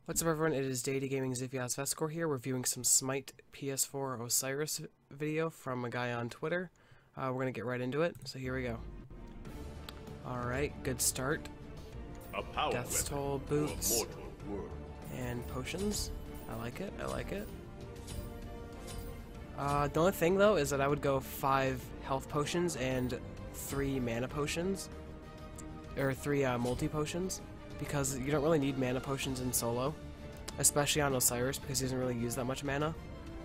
What's up everyone, it is Deity Gaming Xiphias Vescor here, reviewing some Smite PS4 Osiris video from a guy on Twitter. We're gonna get right into it, so here we go. Alright, good start. Death's Toll, boots, and potions. I like it, I like it. The only thing though is that I would go 5 health potions and 3 mana potions. Or 3 multi potions. Because you don't really need mana potions in solo, especially on Osiris because he doesn't really use that much mana.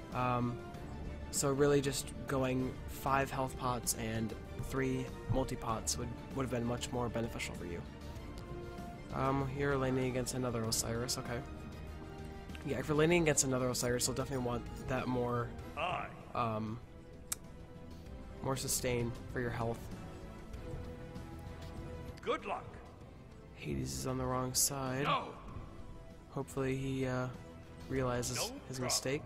So really just going 5 health pots and 3 multi-pots would have been much more beneficial for you. You're laning against another Osiris, okay. Yeah, if you're laning against another Osiris, you'll definitely want that more sustain for your health. Good luck. Hades is on the wrong side. No. Hopefully he realizes his mistake.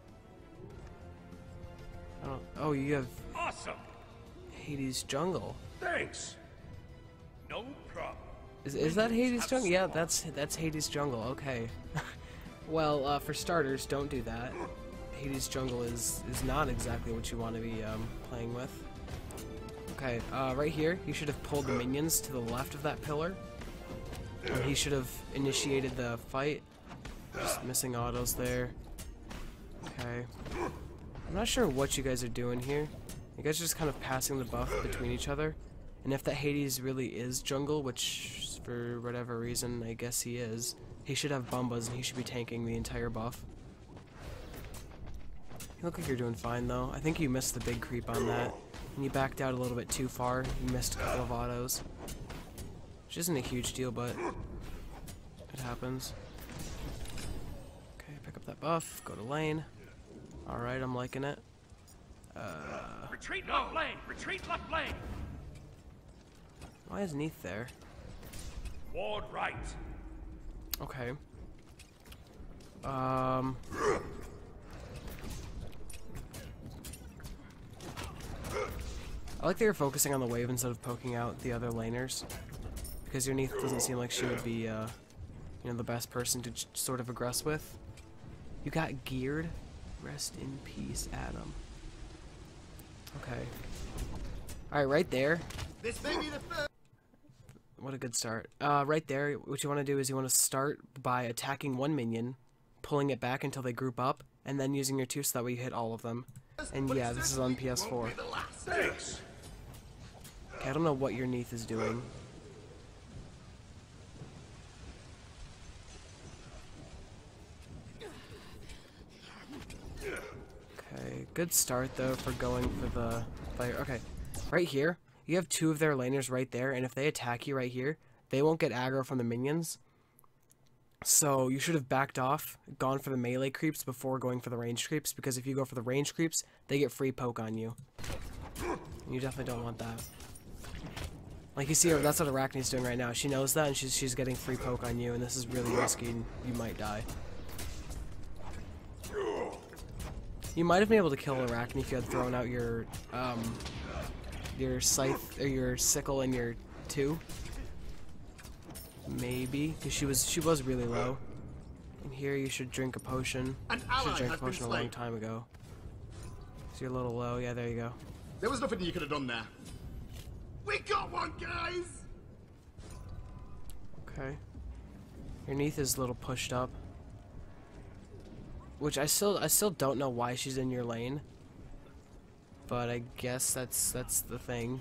Oh, you have Awesome. Hades jungle. Thanks. No problem. Is that Hades jungle? Yeah, that's Hades jungle. Okay. Well, for starters, don't do that. Hades jungle is not exactly what you want to be playing with. Okay, right here, you should have pulled the minions to the left of that pillar. And he should have initiated the fight. Just missing autos there. Okay. I'm not sure what you guys are doing here. You guys are just kind of passing the buff between each other. And if that Hades really is jungle, which for whatever reason I guess he is, he should have Bumbas and he should be tanking the entire buff. You look like you're doing fine though. I think you missed the big creep on that. And you backed out a little bit too far. You missed a couple of autos. Which isn't a huge deal, but it happens. Okay, pick up that buff, go to lane. Alright, I'm liking it. Retreat left lane. Retreat left lane. Why is Neath there? Ward right. Okay. I like that you're focusing on the wave instead of poking out the other laners. Because your Neath doesn't seem like she would be, you know, the best person to sort of aggress with. You got geared. Rest in peace, Adam. Okay. Alright, right there. This may be the first. What a good start. Right there, what you want to do is you want to start by attacking one minion, pulling it back until they group up, and then using your 2 so that way you hit all of them. And yeah, this is on PS4. Thanks. Okay, I don't know what your Neath is doing. Okay, good start though for going for the fire. Okay, right here, you have 2 of their laners right there, and if they attack you right here, they won't get aggro from the minions. So you should have backed off, gone for the melee creeps before going for the range creeps, because if you go for the range creeps, they get free poke on you. And you definitely don't want that. Like you see her, that's what Arachne's doing right now. She knows that, and she's getting free poke on you, and this is really risky, and you might die. You might have been able to kill Arachne if you had thrown out your scythe, or your sickle and your 2. Maybe, because she was really low. And here you should drink a potion. You should drink a potion a long time ago. So you're a little low. Yeah, there you go. There was nothing you could have done there. We got one, guys. Okay. Your Neath is a little pushed up. Which I still don't know why she's in your lane. But I guess that's the thing.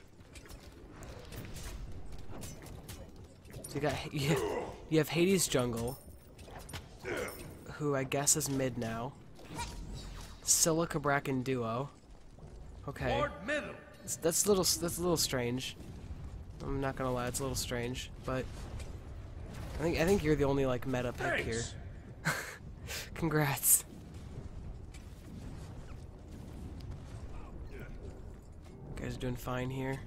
So you got you have Hades jungle, who I guess is mid now. Silica Bracken duo. Okay. Ward middle. That's a little strange. I'm not gonna lie, it's a little strange, but I think you're the only like meta pick here. Congrats. You guys are doing fine here.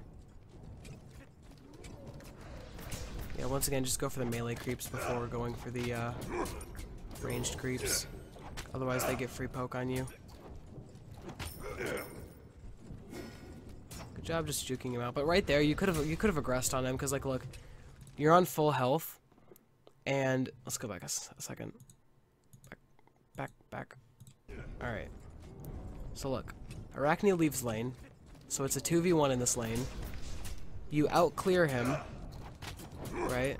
Yeah, once again, just go for the melee creeps before going for the ranged creeps. Otherwise, they get free poke on you. Good job just juking him out. But right there, you could have aggressed on him because, like, look, you're on full health, And let's go back a second. Back. Alright. So look. Arachne leaves lane. So it's a 2v1 in this lane. You out-clear him. Right?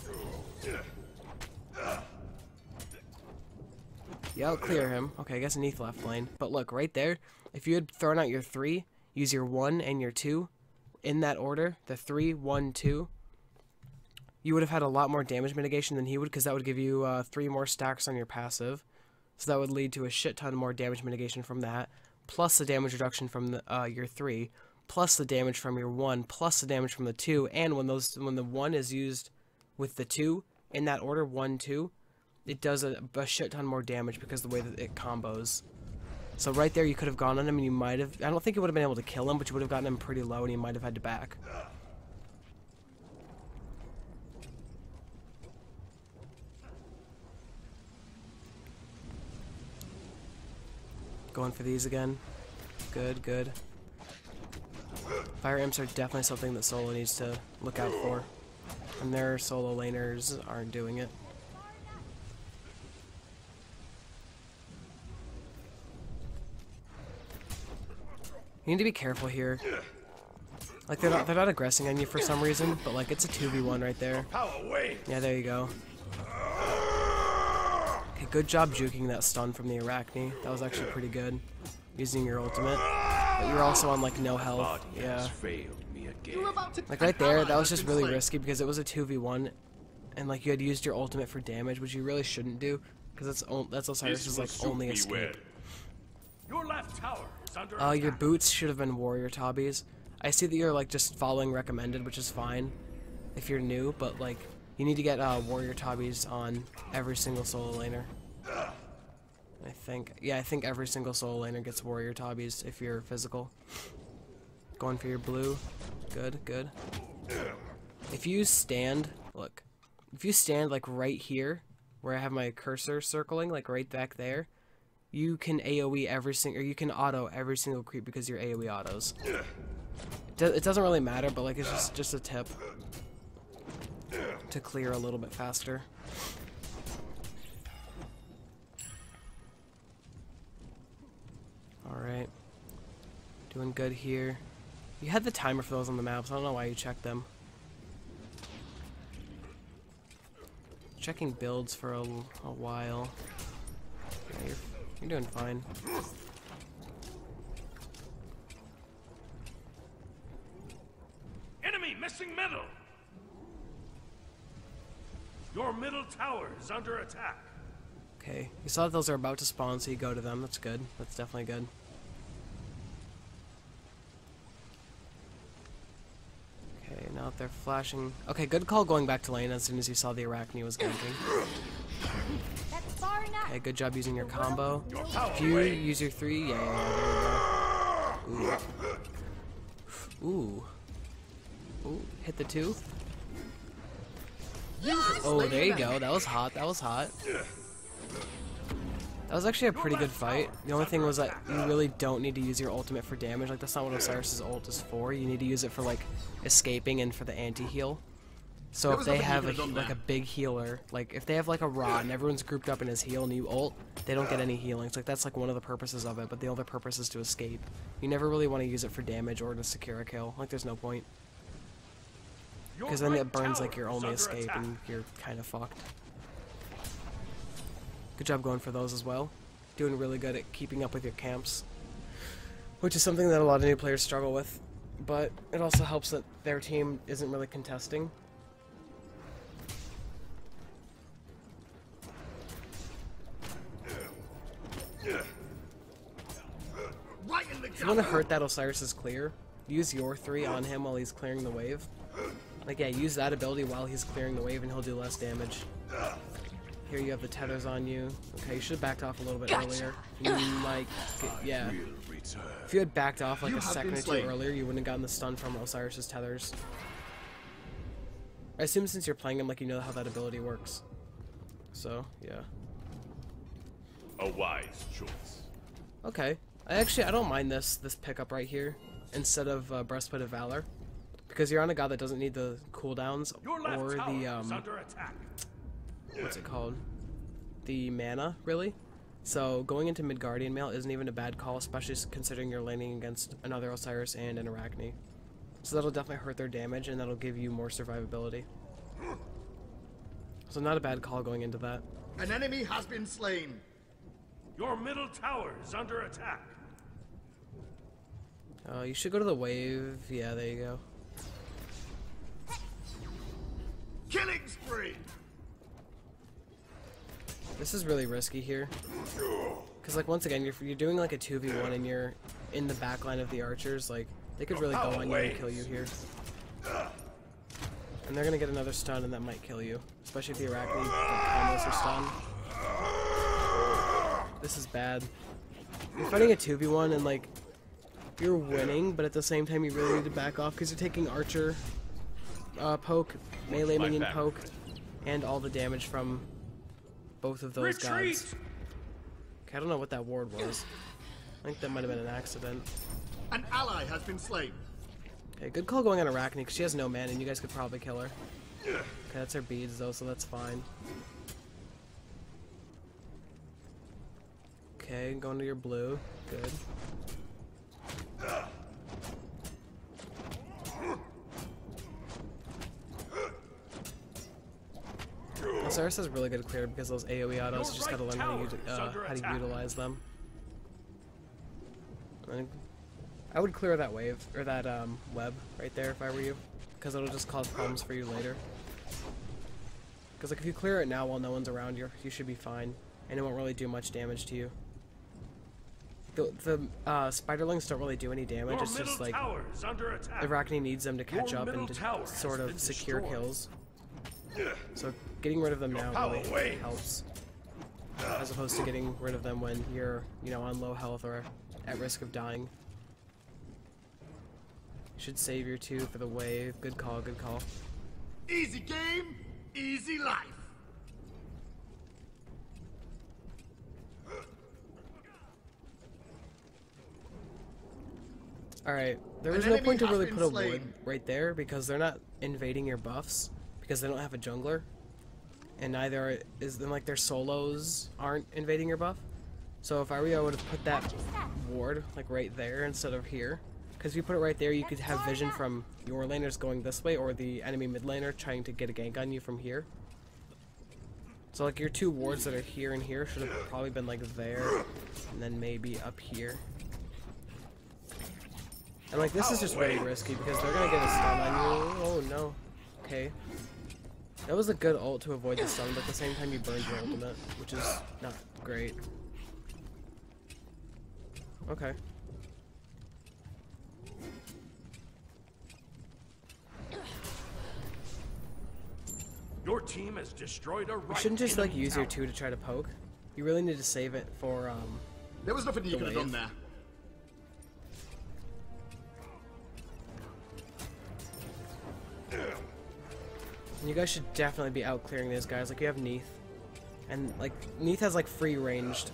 You out-clear him. Okay, I guess Neith left lane. But look, right there, if you had thrown out your 3, use your 1 and your 2 in that order, the 3, 1, 2, you would have had a lot more damage mitigation than he would, because that would give you 3 more stacks on your passive. So that would lead to a shit ton more damage mitigation from that, plus the damage reduction from the, your 3, plus the damage from your 1, plus the damage from the 2, and when the 1 is used with the 2, in that order, 1, 2, it does a shit ton more damage because of the way that it combos. So right there you could have gone on him and you might have, I don't think you would have been able to kill him, but you would have gotten him pretty low and you might have had to back. Going for these again. Good. Fire imps are definitely something that solo needs to look out for. And their solo laners aren't doing it. You need to be careful here. Like they're not aggressing on you for some reason, but like it's a 2v1 right there. Yeah, there you go. Okay, good job juking that stun from the Arachne. That was actually pretty good. Using your ultimate. But you're also on like no health. Yeah. Like right there, that was just really risky because it was a 2v1 and like you had used your ultimate for damage, which you really shouldn't do because that's Osiris' like only escape. Your left tower is under attack. Your boots should have been warrior tabis. I see that you're like just following recommended, which is fine if you're new, but like you need to get warrior tabis on every single solo laner. I think every single solo laner gets warrior tabis if you're physical. Going for your blue. Good. If you stand, look, if you stand like right here where I have my cursor circling, like right back there, you can AoE every single, or you can auto every single creep because your AoE autos. It doesn't really matter, but like it's just a tip to clear a little bit faster. Alright. Doing good here. You had the timer for those on the maps, I don't know why you checked them. Checking builds for a while. Yeah, you're doing fine. Enemy missing middle. Your middle tower is under attack. Okay, you saw that those are about to spawn, so you go to them. That's good. That's definitely good. Okay, now that they're flashing. Okay, good call going back to lane as soon as you saw the Arachne was ganking. Okay, good job using your combo. If you use your 3, yeah, there you go. Ooh, hit the 2. Oh, there you go. That was hot. That was actually a pretty good fight. The only thing was that you really don't need to use your ultimate for damage. Like, that's not what Osiris' ult is for. You need to use it for, like, escaping and for the anti-heal. So if they have like a big healer, like if they have like a Ra and everyone's grouped up in his heal and you ult, they don't get any healing. It's like that's like one of the purposes of it, but the other purpose is to escape. You never really want to use it for damage or to secure a kill. Like there's no point. Because then it burns like your only escape and you're kind of fucked. Good job going for those as well. Doing really good at keeping up with your camps. Which is something that a lot of new players struggle with. But it also helps that their team isn't really contesting. If you want to hurt that Osiris' clear, use your 3 on him while he's clearing the wave. Like, yeah, use that ability while he's clearing the wave and he'll do less damage. Here you have the tethers on you. Okay, you should have backed off a little bit earlier. You might get, yeah. If you had backed off like a second or 2 earlier, you wouldn't have gotten the stun from Osiris' tethers. I assume since you're playing him, like, you know how that ability works. So, yeah. A wise choice. Okay. I don't mind this pickup right here instead of Breastplate of Valor, because you're on a god that doesn't need the cooldowns or the what's it called? The mana, really. So going into Midgardian Mail isn't even a bad call, especially considering you're laning against another Osiris and an Arachne. So that'll definitely hurt their damage, and that'll give you more survivability. So not a bad call going into that. An enemy has been slain. Your middle tower is under attack. You should go to the wave. Yeah, there you go. Killing spree. This is really risky here. Because, like, once again, you're doing, like, a 2v1 and you're in the back line of the archers. Like, they could really go on you and kill you here. And they're gonna get another stun, and that might kill you. Especially if the Arachne combos are stunned. This is bad. You're fighting a 2v1 and, like, you're winning, but at the same time you really need to back off because you're taking archer poke, melee minion poke, and all the damage from both of those guys. Okay, I don't know what that ward was. I think that might have been an accident. An ally has been slain. Okay, good call going on Arachne because she has no mana and you guys could probably kill her. Okay, that's her beads though, so that's fine. Okay, going to your blue. Good. Osiris has really good clear because those AoE autos, you just gotta learn how to utilize them. I would clear that wave, or that web right there if I were you, because it'll just cause problems for you later. Because like if you clear it now while no one's around you, you should be fine, and it won't really do much damage to you. The spiderlings don't really do any damage, it's just like Arachne needs them to catch up and to sort of secure kills. So getting rid of them now really helps, as opposed to getting rid of them when you're, you know, on low health or at risk of dying. Should save your 2 for the wave. Good call, good call. Easy game, easy life. Alright, there was no point to really put a wood right there because they're not invading your buffs because they don't have a jungler. And neither is them, like, their solos aren't invading your buff. So if I were you, I would have put that ward like right there instead of here. Because if you put it right there, you could have vision from your laners going this way or the enemy mid laner trying to get a gank on you from here. So like your 2 wards that are here and here should have probably been like there and then maybe up here. And like this is just really risky because they're gonna get a stun on you. Oh no. Okay. That was a good ult to avoid the stun, but at the same time you burned your ultimate, which is not great. Okay. Your team has destroyed a right. You shouldn't just like use your 2 to try to poke. You really need to save it for There was nothing you could have done there. And you guys should definitely be out clearing these guys. Like you have Neith, and like Neith has like free ranged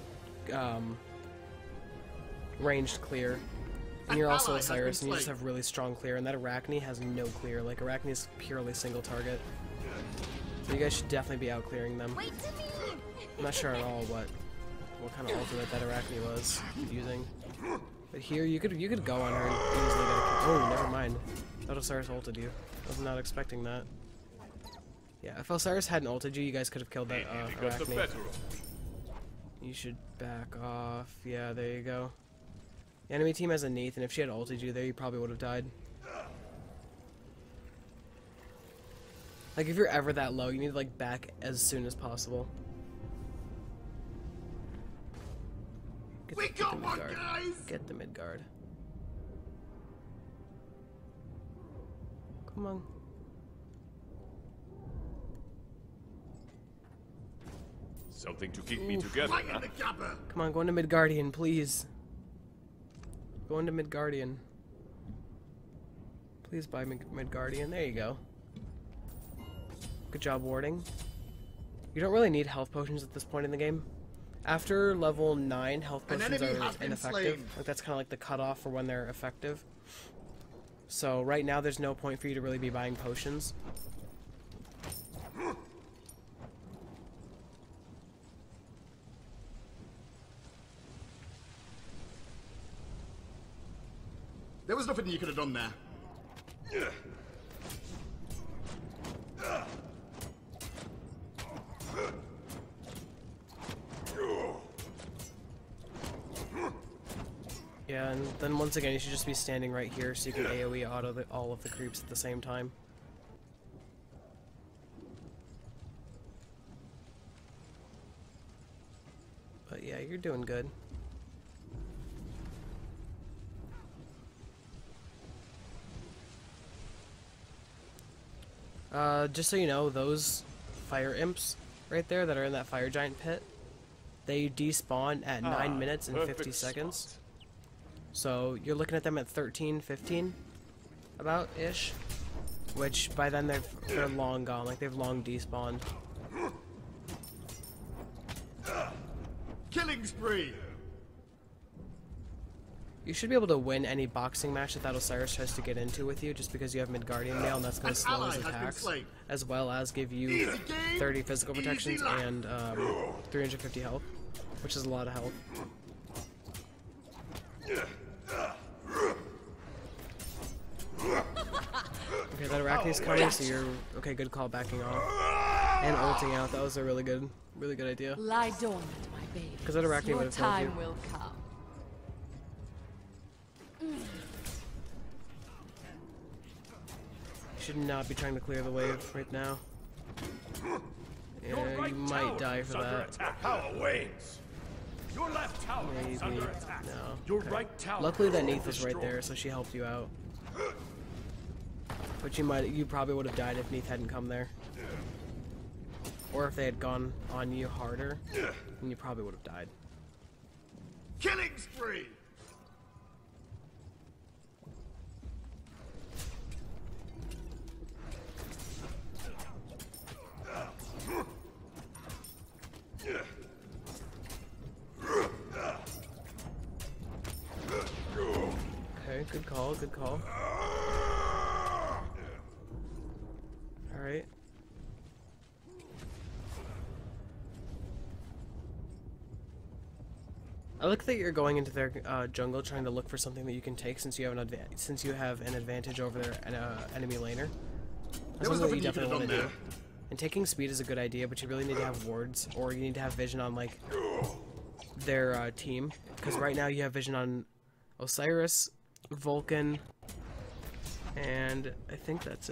clear, and you're also Osiris, and you just have really strong clear. And that Arachne has no clear. Like Arachne is purely single target. So you guys should definitely be out clearing them. I'm not sure at all what kind of ultimate that Arachne was using, but here you could go on her and easily get a kill. Oh, never mind. I thought Osiris ulted you. I was not expecting that. Yeah, if Osiris hadn't ulted you, you guys could have killed that Arachne. You should back off. Yeah, there you go. The enemy team has a Neith, and if she had ulted you there, you probably would have died. Like, if you're ever that low, you need to, like, back as soon as possible. Get the mid guard. Get the mid guard. Come on. Something to keep me together, huh? Come on, go into Midgardian, please. Go into Midgardian. Please buy Midgardian. There you go. Good job warding. You don't really need health potions at this point in the game. After level 9, health potions are ineffective. Like, that's kind of like the cutoff for when they're effective. So right now there's no point for you to really be buying potions. There was nothing you could have done there. Yeah, and then once again, you should just be standing right here so you can AoE auto all of the creeps at the same time. But yeah, you're doing good. Just so you know, those fire imps right there that are in that fire giant pit, they despawn at 9 minutes and 50 seconds. So you're looking at them at 13, 15, about-ish, which by then they're long gone, like they've long despawned. Killing spree! You should be able to win any boxing match that Osiris tries to get into with you, just because you have Midgardian Mail, and that's going to slow his attacks, as well as give you 30 physical protections and 350 health, which is a lot of health. Okay, that Arachne's coming, so you're okay. Good call, backing off and ulting out. That was a really good idea. Lie dormant, my baby. Because that Arachne would have killed you. Your time will come. You should not be trying to clear the wave right now. Yeah, you might die for that. Power waves. Your left tower is Maybe. under attack. No. Your Okay. right tower. Luckily, that is Neith was right destroyed. there, so she helped you out. But you probably would have died if Neith hadn't come there. Or if they had gone on you harder, then you probably would have died. Killing spree! Okay, good call, good call. Alright. I like that you're going into their jungle trying to look for something that you can take since you have an advantage over their enemy laner. That's There was something that you nothing you could definitely have want to done do. there. And taking speed is a good idea, but you really need to have wards, or you need to have vision on like their team, because right now you have vision on Osiris, Vulcan, and I think that's it.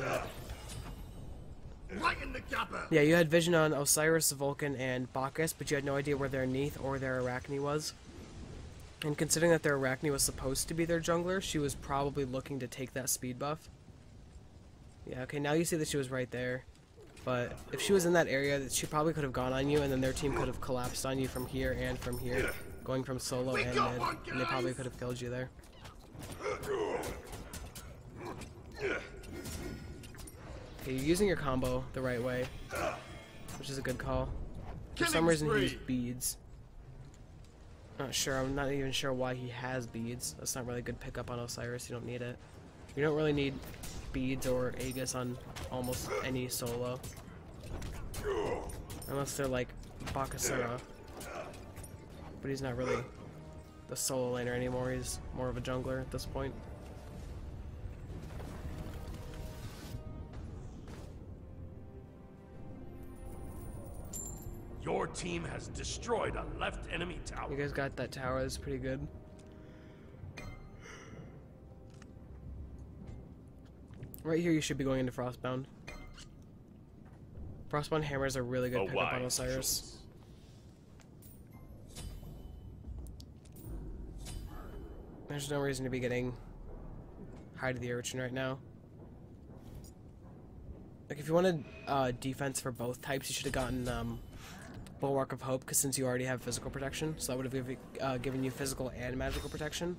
Right in the gapper! Yeah, you had vision on Osiris, Vulcan, and Bacchus, but you had no idea where their Neith or their Arachne was. And considering that their Arachne was supposed to be their jungler, she was probably looking to take that speed buff. Yeah, okay, now you see that she was right there. But if she was in that area, she probably could have gone on you, and then their team could have collapsed on you from here and from here, going from solo and mid, and they probably could have killed you there. Okay, you're using your combo the right way, which is a good call. For some reason he used beads. Not sure, I'm not even sure why he has beads. That's not really a good pickup on Osiris, you don't need it. You don't really need beads or Aegis on almost any solo. Unless they're like Bakasura. But he's not really the solo laner anymore, he's more of a jungler at this point. Your team has destroyed a left enemy tower. You guys got that tower, that's pretty good. Right here you should be going into Frostbound. Frostbound hammers are really good pickup on Osiris. There's no reason to be getting Hide of the Urchin right now. Like if you wanted defense for both types, you should have gotten Bulwark of Hope, because since you already have physical protection, so that would have given you physical and magical protection.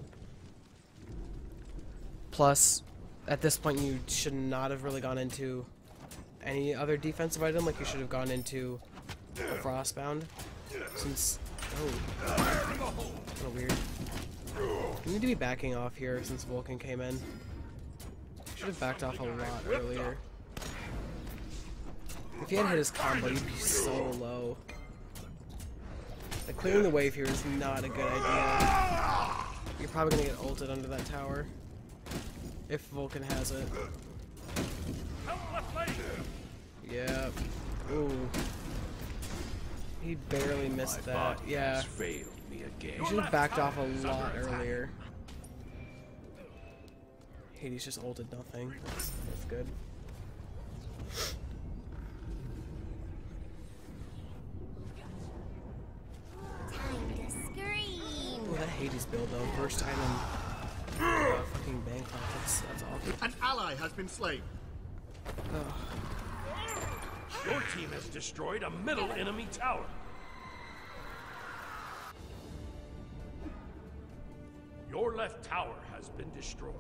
Plus, at this point, you should not have really gone into any other defensive item. Like you should have gone into Frostbound, since kind of weird. You need to be backing off here since Vulcan came in. Should have backed off a lot earlier. If you had hit his combo, you'd be so low. Like, clearing the wave here is not a good idea. You're probably gonna get ulted under that tower. if Vulcan has it. Help left lane. Yeah. Ooh. He barely missed My that. body Yeah. has failed me again. He should have backed off a lot earlier. Hades just ulted nothing. That's good. Time to scream. Oh, that Hades build though. First item. Fucking Bancroft. That's awful. An ally has been slain. Your team has destroyed a middle enemy tower. Your left tower has been destroyed.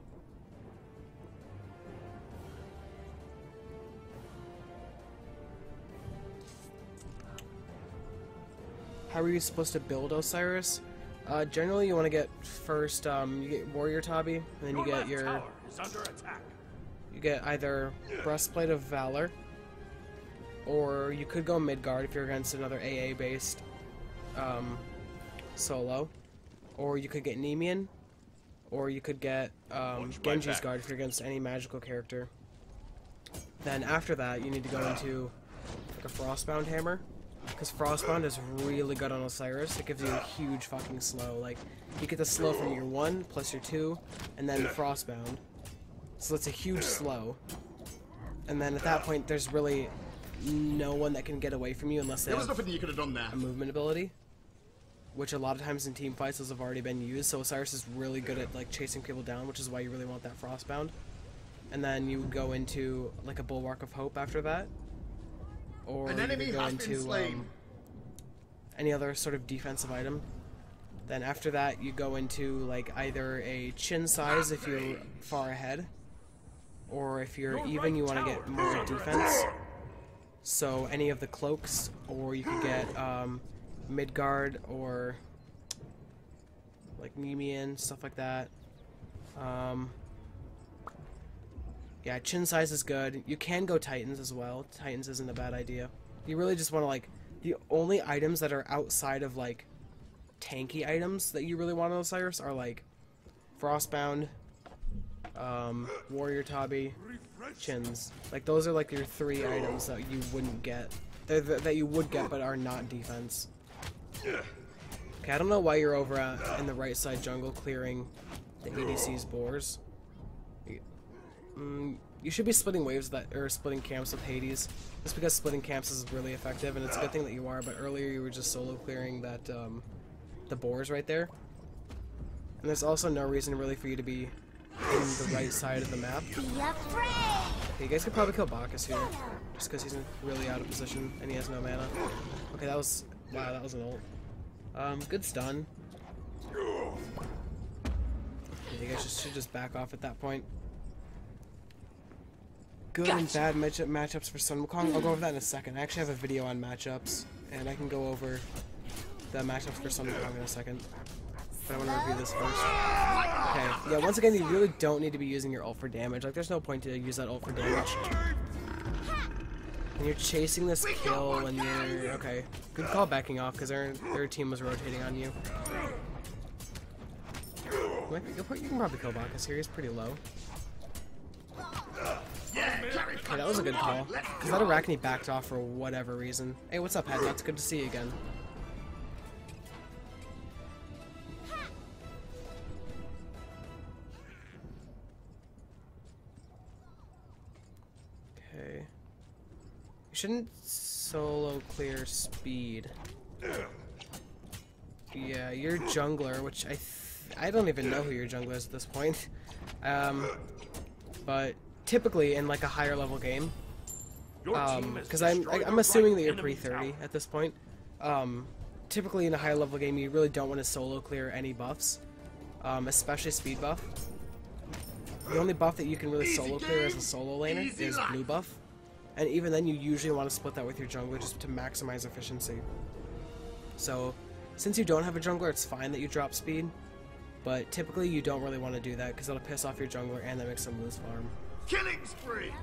How are you supposed to build Osiris? Generally, you want to get first. You get Warrior Tabi, and then you get left your. tower is under attack. You get either Breastplate of Valor, or you could go Midgard if you're against another AA-based solo, or you could get Nemean, or you could get Genji's Guard if you're against any magical character. Then after that, you need to go into like a Frostbound Hammer, because Frostbound is really good on Osiris. It gives you a huge fucking slow. Like, you get the slow from your 1 plus your 2, and then the Frostbound. So it's a huge slow. And then at that point, there's really no one that can get away from you unless they There was have nothing you could have done there. a movement ability, which a lot of times in team fights those have already been used. So Osiris is really good at like chasing people down, which is why you really want that Frostbound. And then you go into like a Bulwark of Hope after that, or An you enemy could go has been into slain. any other sort of defensive item. Then after that, you go into like either a chin size if you're far ahead, or if you're even, you want to get more defense. So any of the cloaks, or you could get Midgard or like Nemean, stuff like that. Yeah, chin size is good. You can go Titans as well. Titans isn't a bad idea. You really just want to like, the only items that are outside of like tanky items that you really want on Osiris are like Frostbound, Warrior Tabi, Chins. Like those are like your 3 items that you wouldn't get. That you would get but are not defense. Okay, I don't know why you're over in the right side jungle clearing the ADC's boars. You should be splitting waves or splitting camps with Hades, just because splitting camps is really effective, and it's a good thing that you are. But earlier you were just solo clearing that the boars right there, and there's also no reason really for you to be in the right side of the map. Be afraid. Okay, you guys could probably kill Bacchus here, just because he's really out of position and he has no mana. Okay, that was wow, that was an ult. Good stun. Yeah, you guys should just back off at that point. Good and bad matchups for Sun Wukong. I'll go over that in a second. I actually have a video on matchups, and I can go over the matchups for Sun Wukong in a second. But I want to review this first. Okay, yeah, once again, you really don't need to be using your ult for damage. Like, there's no point to use that ult for damage. And you're chasing this kill, and you're... Okay, good call backing off, because their team was rotating on you. You can probably kill Bacchus here, he's pretty low. Okay, that was a good call. Because that Arachne backed off for whatever reason. Hey, what's up, Headnuts? Good to see you again. Okay. You shouldn't solo clear speed. Yeah, you're jungler, which I don't even know who your jungler is at this point. But typically in like a higher level game, because I'm assuming that you're pre-30 at this point. Typically in a higher level game, you really don't want to solo clear any buffs, especially speed buff. The only buff that you can really solo clear as a solo laner is blue buff, and even then you usually want to split that with your jungler just to maximize efficiency. So since you don't have a jungler, it's fine that you drop speed, but typically you don't really want to do that because it'll piss off your jungler and that makes them lose farm. Killing spree!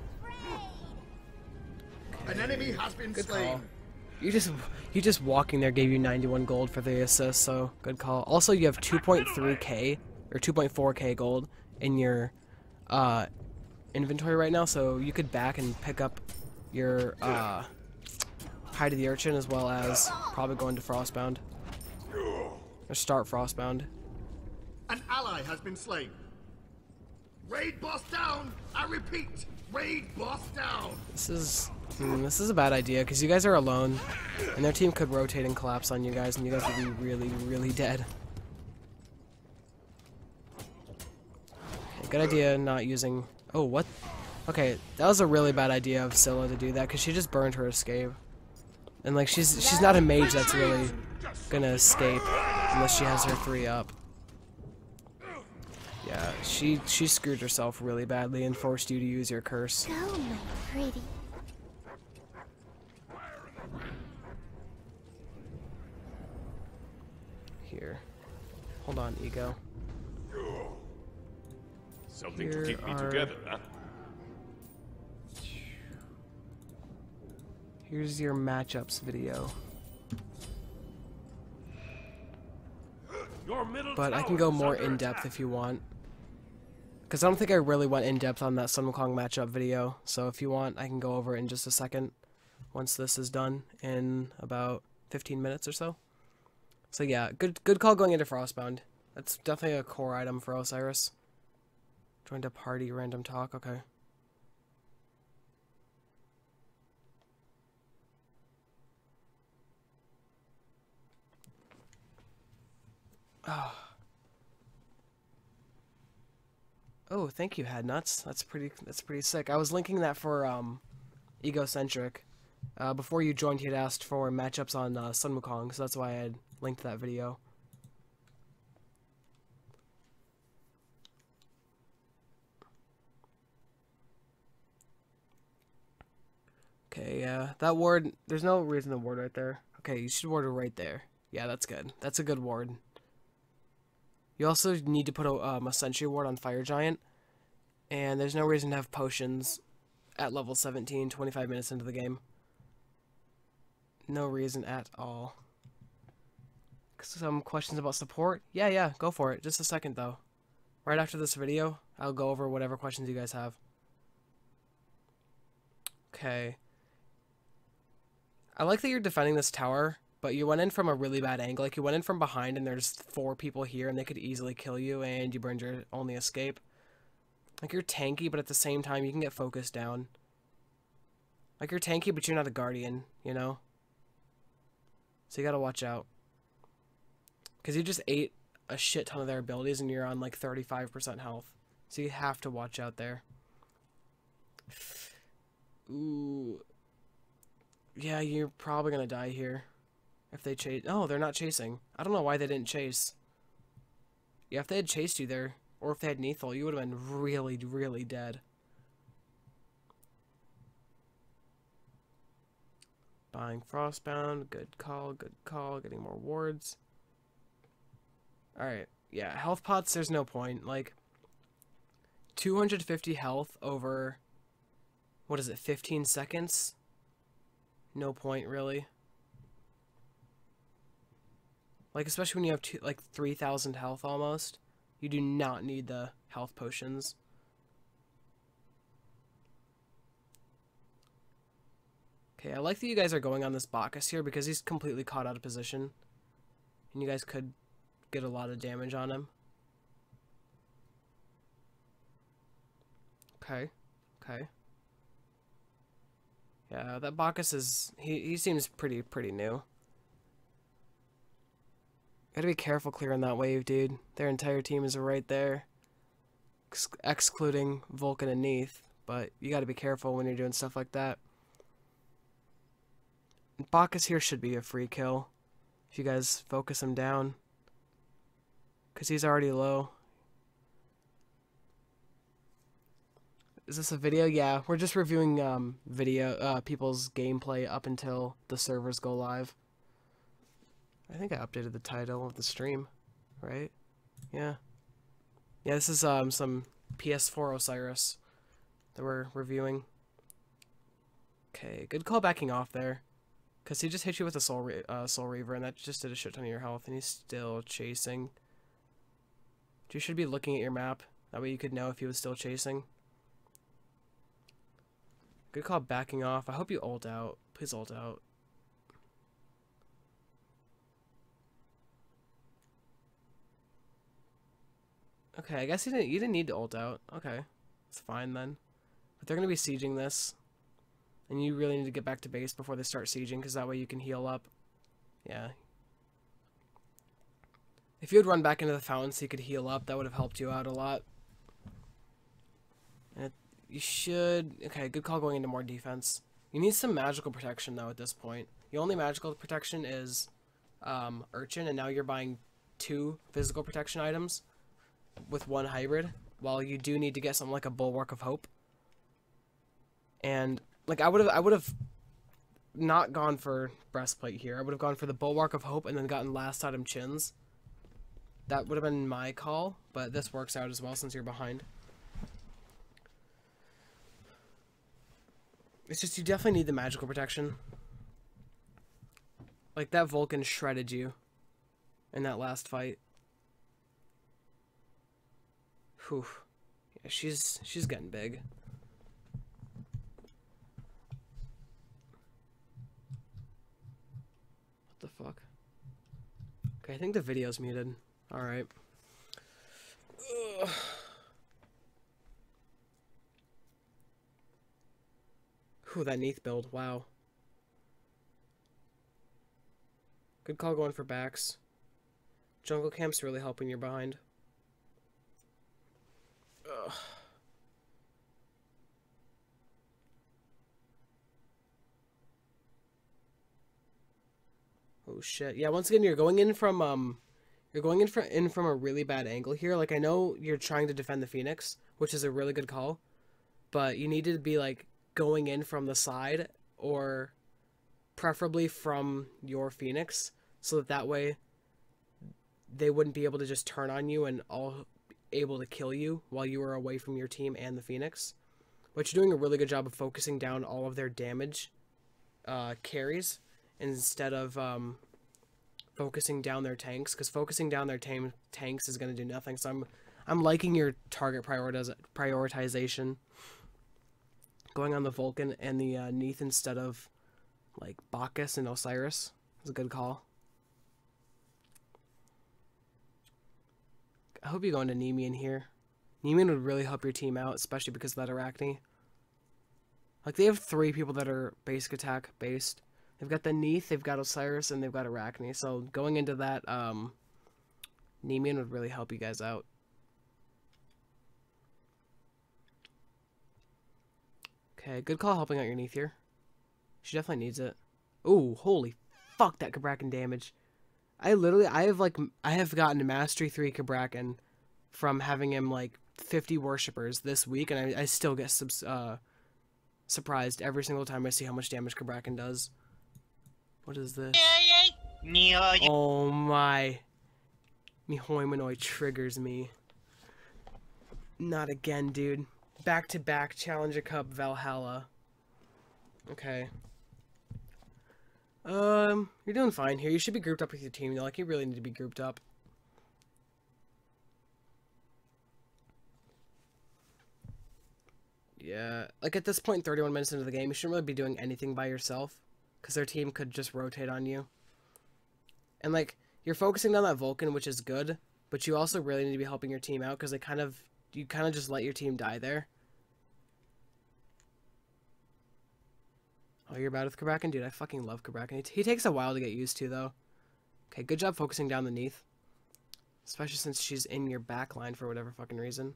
An enemy has been Good slain. call. You just walking there gave you 91 gold for the assist, so good call. Also, you have 2.3k or 2.4k gold in your inventory right now, so you could back and pick up your Hide of the Urchin, as well as probably go into Frostbound. Or start Frostbound. An ally has been slain. Raid boss down! I repeat, raid boss down! This is a bad idea, because you guys are alone, and their team could rotate and collapse on you guys, and you guys would be really, really dead. Okay, good idea not using... Oh, what? Okay, that was a really bad idea of Scylla to do that, because she just burned her escape. And, like, she's not a mage that's really gonna escape, unless she has her 3 up. Yeah, she screwed herself really badly and forced you to use your curse. Go, my pretty. Here. Hold on, Ego. Something Here to keep me are- together, huh? Here's your matchups video. Your middle But I can tower go is more under in-depth attack. if you want. Because I don't think I really went in-depth on that Sun Wukong matchup video. So if you want, I can go over it in just a second. Once this is done in about 15 minutes or so. So yeah, good call going into Frostbound. That's definitely a core item for Osiris. Joined a party, random talk, okay. Oh, thank you, Hadnuts. That's pretty sick. I was linking that for Egocentric. Before you joined, he had asked for matchups on Sun Wukong, so that's why I had linked that video. Okay, yeah, that ward, there's no reason to ward right there. Okay, you should ward it right there. Yeah, that's good. That's a good ward. You also need to put a Sentry ward on Fire Giant, and there's no reason to have potions at level 17, 25 minutes into the game. No reason at all. Some questions about support? Yeah, go for it. Just a second, though. Right after this video, I'll go over whatever questions you guys have. Okay. I like that you're defending this tower, but you went in from a really bad angle. Like, you went in from behind, and there's 4 people here, and they could easily kill you, and you burned your only escape. Like, you're tanky, but at the same time, you can get focused down. Like, you're tanky, but you're not a guardian, you know? So you gotta watch out. Because you just ate a shit ton of their abilities, and you're on, like, 35% health. So you have to watch out there. Ooh. Yeah, you're probably gonna die here. If they chase... Oh, they're not chasing. I don't know why they didn't chase. Yeah, if they had chased you there, or if they had Neithel, you would have been really, really dead. Buying Frostbound. Good call, good call. Getting more wards. Alright, yeah, health pots, there's no point. Like, 250 health over... What is it, 15 seconds? No point, really. Like, especially when you have, like, 3,000 health almost. You do not need the health potions. Okay, I like that you guys are going on this Bacchus here because he's completely caught out of position. And you guys could get a lot of damage on him. Okay. Yeah, that Bacchus is... He seems pretty new. Gotta be careful clearing that wave, dude. Their entire team is right there. Excluding Vulcan and Neith. But you gotta be careful when you're doing stuff like that. Bacchus here should be a free kill. If you guys focus him down. Because he's already low. Is this a video? Yeah, we're just reviewing people's gameplay up until the servers go live. I think I updated the title of the stream, right? Yeah. Yeah, this is some PS4 Osiris that we're reviewing. Okay, good call backing off there. Because he just hit you with a Soul Reaver, and that just did a shit ton of your health, and he's still chasing. You should be looking at your map That way you could know if he was still chasing. Good call backing off. I hope you ult out. Please ult out. Okay, I guess you didn't need to ult out. Okay. It's fine then. But they're gonna be sieging this. And you really need to get back to base before they start sieging, because that way you can heal up. Yeah. If you had run back into the fountain so you could heal up, that would have helped you out a lot. And you should... Okay, good call going into more defense. You need some magical protection, though, at this point. The only magical protection is Urchin, and now you're buying 2 physical protection items with 1 hybrid, while you do need to get something like a Bulwark of Hope. And, like, I would have not gone for Breastplate here. I would have gone for the Bulwark of Hope and then gotten last item Chins. That would have been my call, but this works out as well since you're behind. It's just you definitely need the magical protection. Like, that Vulcan shredded you in that last fight. Whew. Yeah, she's getting big. What the fuck? Okay, I think the video's muted. Alright. Whew, that Neath build. Wow. Good call going for backs. Jungle camp's really helping you're behind. Ugh. Oh shit. Yeah, once again you're going in from a really bad angle here. Like, I know you're trying to defend the Phoenix, which is a really good call, but you need to be like going in from the side, or preferably from your Phoenix, so that way they wouldn't be able to just turn on you and all able to kill you while you were away from your team and the Phoenix. But you're doing a really good job of focusing down all of their damage carries instead of focusing down their tanks, because focusing down their tanks is going to do nothing. So I'm liking your target prioritization. Going on the Vulcan and the Neath instead of like Bacchus and Osiris is a good call. I hope you go into Nemean here. Nemean would really help your team out, especially because of that Arachne. Like, they have 3 people that are basic attack based. They've got the Neath, they've got Osiris, and they've got Arachne. So going into that, Nemean would really help you guys out. Okay, good call helping out your Neath here. She definitely needs it. Ooh, holy fuck, that Cabrakan damage. I have gotten Mastery 3 Cabrakan from having him like 50 worshippers this week, and I still get surprised every single time I see how much damage Cabrakan does. What is this? Oh my. Mihoimonoi triggers me. Not again, dude. Back-to-back Challenger Cup Valhalla. Okay. You're doing fine here. You should be grouped up with your team, though. Like, you really need to be grouped up. Yeah. Like, at this point, 31 minutes into the game, you shouldn't really be doing anything by yourself, because their team could just rotate on you. And, like, you're focusing on that Vulcan, which is good, but you also really need to be helping your team out, because you kind of just let your team die there. Oh, you're bad with Cabrakan? Dude, I fucking love Cabrakan. He takes a while to get used to, though. Okay, good job focusing down the Neath. Especially since she's in your back line for whatever fucking reason.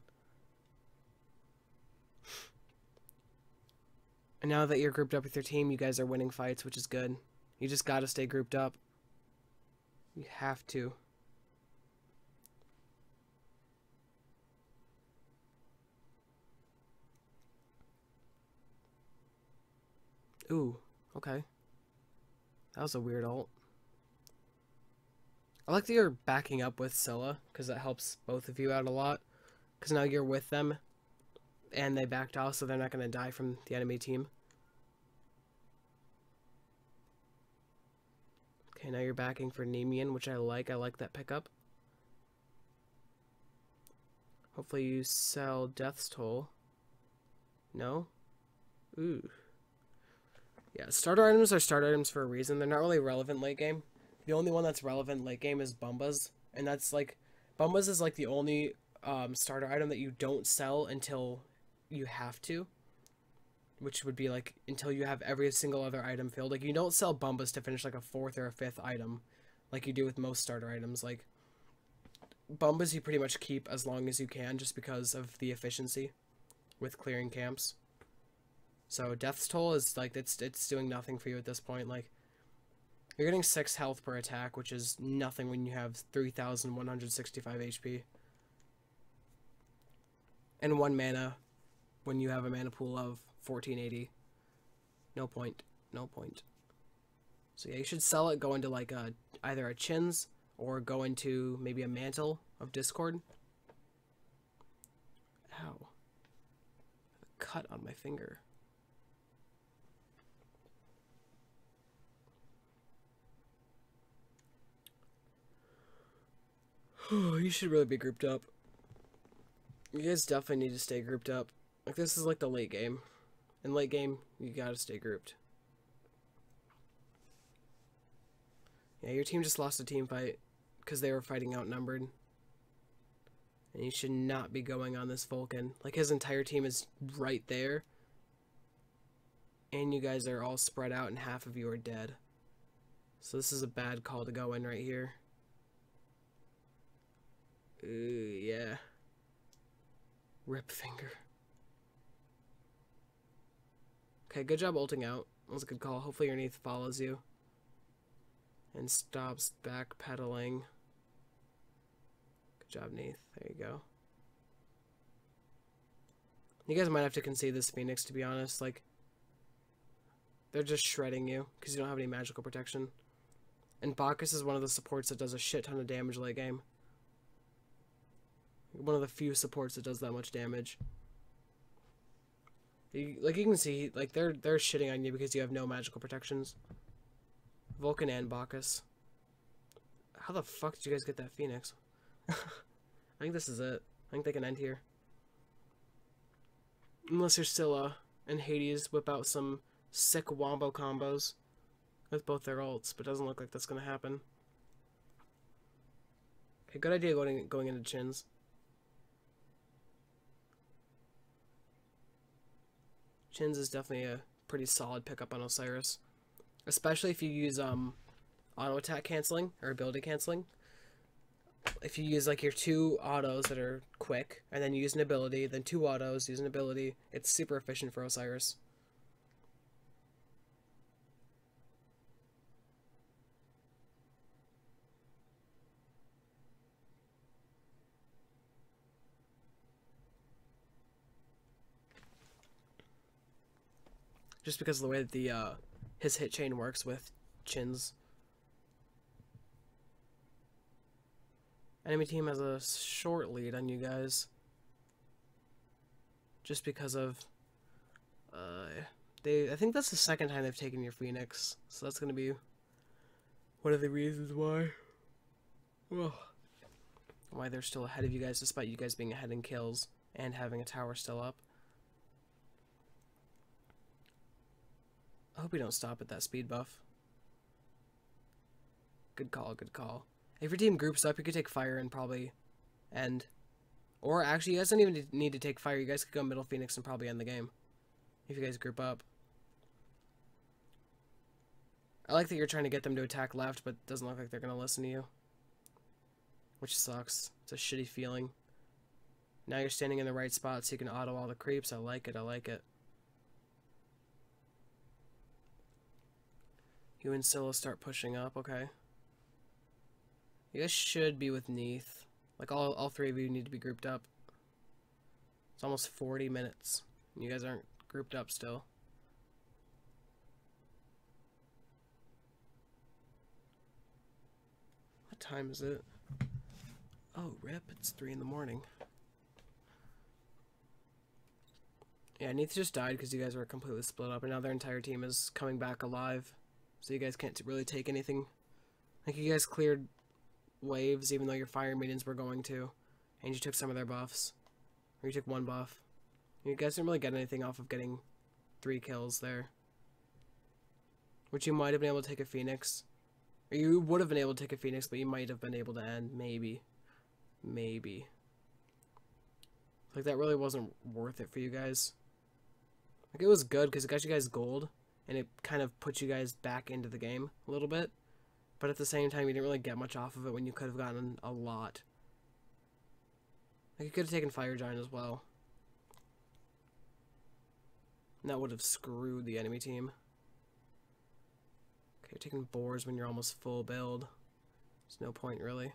And now that you're grouped up with your team, you guys are winning fights, which is good. You just gotta stay grouped up. You have to. Ooh, okay. That was a weird ult. I like that you're backing up with Scylla, because that helps both of you out a lot. Because now you're with them, and they backed off, so they're not going to die from the enemy team. Okay, now you're backing for Nemean, which I like. I like that pickup. Hopefully you sell Death's Toll. No? Ooh. Yeah, starter items are starter items for a reason. They're not really relevant late game. The only one that's relevant late game is Bumbas. And that's like... Bumbas is like the only starter item that you don't sell until you have to. Which would be like until you have every single other item filled. Like you don't sell Bumbas to finish like a 4th or a 5th item. Like you do with most starter items. Like Bumbas you pretty much keep as long as you can just because of the efficiency with clearing camps. So Death's Toll is like it's doing nothing for you at this point. Like you're getting 6 health per attack, which is nothing when you have 3,165 HP. And 1 mana when you have a mana pool of 1480. No point. No point. So yeah, you should sell it, go into like either a Chins or go into maybe a Mantle of Discord. Ow. A cut on my finger. You should really be grouped up. You guys definitely need to stay grouped up. Like, this is like the late game. In late game, you gotta stay grouped. Yeah, your team just lost a team fight because they were fighting outnumbered. And you should not be going on this Vulcan. Like, his entire team is right there. And you guys are all spread out and half of you are dead. So this is a bad call to go in right here. Ooh, yeah. Rip finger. Okay, good job ulting out. That was a good call. Hopefully your Neath follows you. And stops backpedaling. Good job, Neath. There you go. You guys might have to concede this Phoenix, to be honest. Like, they're just shredding you because you don't have any magical protection. And Bacchus is one of the supports that does a shit ton of damage late game. One of the few supports that does that much damage. Like you can see, like they're shitting on you because you have no magical protections. Vulcan and Bacchus. How the fuck did you guys get that Phoenix? I think this is it. I think they can end here. Unless you're Scylla and Hades whip out some sick wombo combos with both their ults, but it doesn't look like that's gonna happen. Okay, good idea going into Chins. Chins is definitely a pretty solid pickup on Osiris. Especially if you use auto attack canceling or ability canceling. If you use like your 2 autos that are quick, and then you use an ability, then 2 autos, use an ability, it's super efficient for Osiris. Just because of the way that the his hit chain works with Chins. Enemy team has a short lead on you guys. Just because of I think that's the second time they've taken your Phoenix, so that's gonna be one of the reasons why. Well, why they're still ahead of you guys, despite you guys being ahead in kills and having a tower still up. I hope we don't stop at that speed buff. Good call, good call. If your team groups up, you could take fire and probably end. Or actually, you guys don't even need to take fire. You guys could go middle Phoenix and probably end the game. If you guys group up. I like that you're trying to get them to attack left, but it doesn't look like they're going to listen to you. Which sucks. It's a shitty feeling. Now you're standing in the right spot so you can auto all the creeps. I like it, I like it. You and Scylla start pushing up, okay. You guys should be with Neath. Like, all 3 of you need to be grouped up. It's almost 40 minutes. And you guys aren't grouped up still. What time is it? Oh, rip, it's 3 in the morning. Yeah, Neath just died because you guys were completely split up, and now their entire team is coming back alive. So you guys can't really take anything. Like, you guys cleared waves even though your fire minions were going to. And you took some of their buffs. Or you took 1 buff. You guys didn't really get anything off of getting 3 kills there. Which you might have been able to take a Phoenix. Or you would have been able to take a Phoenix, but you might have been able to end. Maybe. Maybe. Like, that really wasn't worth it for you guys. Like, it was good because it got you guys gold. And it kind of put you guys back into the game a little bit. But at the same time, you didn't really get much off of it when you could have gotten a lot. Like, you could have taken Fire Giant as well. And that would have screwed the enemy team. Okay, you're taking Boars when you're almost full build. There's no point, really.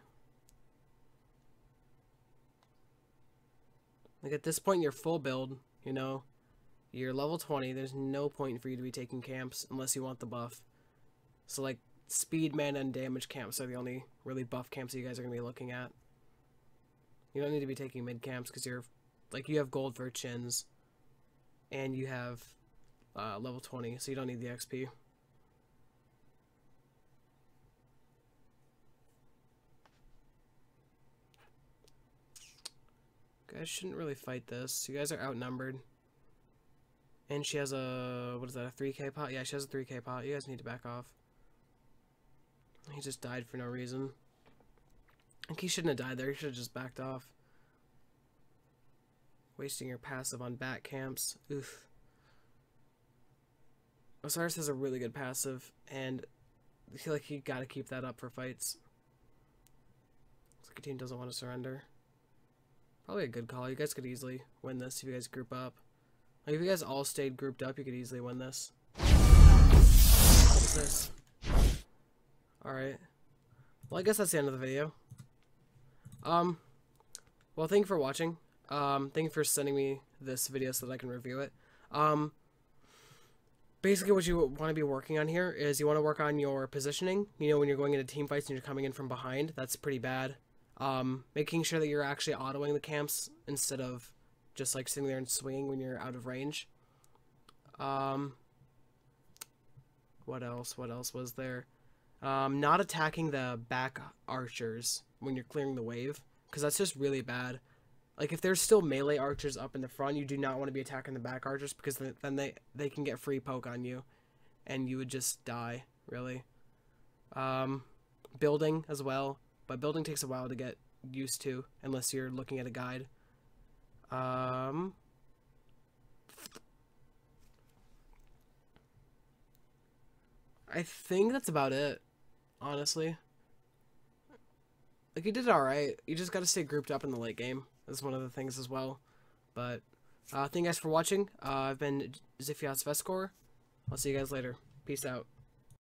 Like, at this point, you're full build, you know? You're level 20, there's no point for you to be taking camps unless you want the buff. So, like, speed, mana, and damage camps are the only really buff camps that you guys are going to be looking at. You don't need to be taking mid camps because you're, like, you have gold for chins. And you have level 20, so you don't need the XP. Guys shouldn't really fight this. You guys are outnumbered. And she has a, what is that, a 3k pot? Yeah, she has a 3k pot. You guys need to back off. He just died for no reason. I think he shouldn't have died there. He should have just backed off. Wasting your passive on bat camps. Oof. Osiris has a really good passive, and I feel like you gotta keep that up for fights. Looks like your team doesn't want to surrender. Probably a good call. You guys could easily win this if you guys group up. Like, if you guys all stayed grouped up, you could easily win this. What's this? Alright. Well, I guess that's the end of the video. Well, thank you for watching. Thank you for sending me this video so that I can review it. Basically what you want to be working on here is you want to work on your positioning. You know, when you're going into team fights and you're coming in from behind, that's pretty bad. Making sure that you're actually autoing the camps instead of just like sitting there and swinging when you're out of range. What else was there? Not attacking the back archers when you're clearing the wave, because that's just really bad. Like, if there's still melee archers up in the front, you do not want to be attacking the back archers, because then they can get free poke on you, and you would just die, really. Building as well, but building takes a while to get used to, unless you're looking at a guide. I think that's about it, honestly. Like, you did alright. You just gotta stay grouped up in the late game. That's one of the things as well. But, thank you guys for watching. I've been Xiphias Vescor. I'll see you guys later. Peace out.